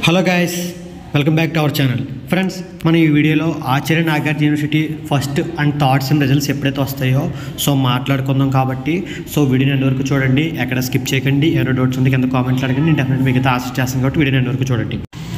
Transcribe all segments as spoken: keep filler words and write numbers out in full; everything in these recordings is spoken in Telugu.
Hello guys, welcome back to our channel. Friends, మన ఈ వీడియోలో Acharya Nagarjuna university first and third sem results ఎప్పుడైతే వస్తాయో సో మాట్లాడుకుందాం. కాబట్టి సో వీడియోని ఎండ్ వరకు చూడండి, ఎక్కడ స్కిప్ చేయకండి. ఏమైనా డౌట్స్ ఉంటే కింద కామెంట్లు అడగండి, నేను డెఫినెట్గా మీకు ఆన్సర్ చేస్తాను. కాబట్టి వీడియోని ఎండ్ వరకు చూడండి.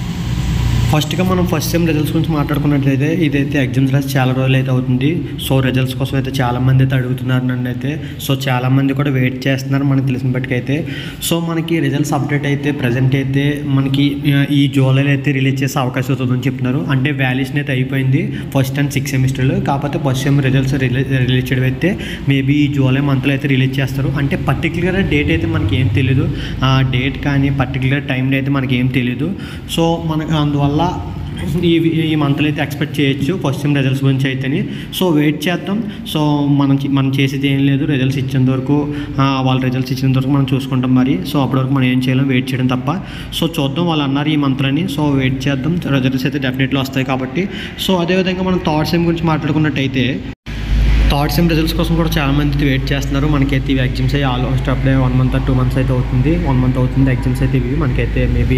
ఫస్ట్గా మనం ఫస్ట్ సెమ్ రిజల్ట్స్ గురించి మాట్లాడుకున్నట్లయితే ఇదైతే ఎగ్జామ్స్ రాసి చాలా రోజులు అయితే అవుతుంది. సో రిజల్ట్స్ కోసం అయితే చాలామంది అయితే అడుగుతున్నారు నన్ను అయితే. సో చాలామంది కూడా వెయిట్ చేస్తున్నారు మనకు తెలిసిన బట్టికైతే. సో మనకి రిజల్ట్స్ అప్డేట్ అయితే ప్రజెంట్ అయితే మనకి ఈ జూలైలో అయితే రిలీజ్ చేసే అవకాశం అవుతుందని చెప్తున్నారు. అంటే వాల్యుయేషన్ అయితే అయిపోయింది ఫస్ట్ అండ్ సిక్స్ సెమిస్టర్లు. కాకపోతే first sem results release release చేయడం అయితే మేబీ ఈ జూలై మంత్లో అయితే రిలీజ్ చేస్తారు. అంటే పర్టికులర్ డేట్ అయితే మనకి ఏం తెలియదు, ఆ డేట్ కానీ పర్టికులర్ టైం అయితే మనకి ఏం తెలియదు. సో మనకు అందువల్ల ఈ ఈ మంత్లో అయితే ఎక్స్పెక్ట్ చేయొచ్చు ఫస్ట్ సెమ్ రిజల్ట్స్ గురించి అయితేనే. సో వెయిట్ చేద్దాం. సో మనం మనం చేసేది ఏం లేదు, రిజల్ట్స్ ఇచ్చేంత వరకు వాళ్ళ రిజల్ట్స్ ఇచ్చేంత వరకు మనం చూసుకుంటాం మరి. సో అప్పటి వరకు మనం ఏం చేయలేం, వెయిట్ చేయడం తప్ప. సో చూద్దాం, వాళ్ళు అన్నారు ఈ మంత్లోని. సో వెయిట్ చేద్దాం, రిజల్ట్స్ అయితే డెఫినెట్లీ వస్తాయి కాబట్టి. సో అదేవిధంగా మనం థర్డ్ సెమ్ గురించి మాట్లాడుకున్నట్టయితే థర్డ్ సెమ్ రిజల్ట్స్ కోసం కూడా చాలామంది వెయిట్ చేస్తున్నారు. మనకైతే ఇవి ఎగ్జామ్స్ అయ్యి ఆల్మోస్ట్ అప్పుడే వన్ మంత్ టూ మంత్స్ అయితే అవుతుంది వన్ మంత్ అవుతుంది ఎగ్జామ్స్ అయితే ఇవి మనకైతే మేబీ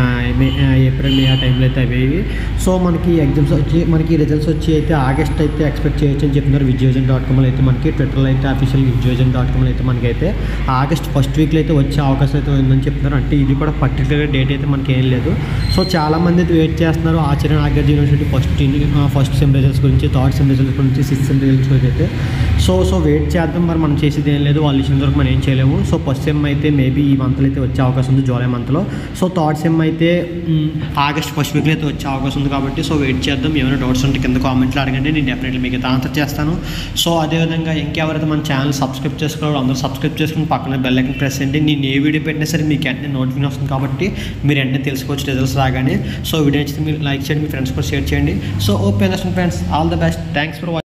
ఏప్రిల్ మే ఆ టైంలో అయితే అవి. సో మనకి ఎగ్జామ్స్ వచ్చి మనకి రిజల్ట్స్ వచ్చి అయితే ఆగస్ట్ అయితే ఎక్స్పెక్ట్ చేయొచ్చు అని చెప్తున్నారు. విజయోజన్ డాట్ కామ్లో అయితే మనకి ట్విట్టర్లో అయితే అఫీషియల్ విజయోజన్ డాట్ కామ్లో అయితే మనకైతే ఆగస్ట్ ఫస్ట్ వీక్లో అయితే వచ్చే అవకాశం అయితే ఉందని చెప్తున్నారు. అంటే ఇది కూడా పర్టికులర్ డేట్ అయితే మనకి ఏం లేదు. సో చాలామంది అయితే వెయిట్ చేస్తున్నారు Acharya Nagarjuna university first first sem results గురించి, థర్డ్ సెమ్ రిజల్ట్స్ గురించి, సిక్స్త్ సెమ్ రిజల్ట్స్ గురించి అయితే. సో సో వెయిట్ చేద్దాం, మరి మనం చేసేది ఏం లేదు, వాళ్ళు ఇచ్చిన వరకు మనం ఏం చేయలేము. సో ఫస్ట్ సెమ్ అయితే మేబీ ఈ మంత్లో అయితే వచ్చే అవకాశం ఉంది, జూలై మంత్లో. సో థర్డ్ సెమ్ అయితే ఆగస్ట్ ఫస్ట్ వీక్లో అయితే వచ్చే అవకాశం ఉంది కాబట్టి సో వెయిట్ చేద్దాం. ఏమైనా డౌట్స్ ఉంటే కింద కామెంట్లు అడగండి, నేను డెఫినెట్లీ మీకు అయితే ఆన్సర్ చేస్తాను. సో అదేవిధంగా ఇంకెవరైతే మన ఛానల్ సబ్స్క్రైబ్ చేసుకోవాలి అందరూ సబ్స్క్రైబ్ చేసుకుని పక్కన బెల్ ఐకాన్ ప్రెస్ చేయండి. నేను ఏ వీడియో పెట్టినా సరే మీకు వెంటనే నోటిఫికేషన్ వస్తుంది కాబట్టి మీరు వెంటనే తెలుసుకోవచ్చు రిజల్ట్స్ రాగానే. సో వీడియో నచ్చితే మీరు లైక్ చేయండి, మీ ఫ్రెండ్స్ కూడా షేర్ చేయండి. So okay friends, all the best, thanks for watching.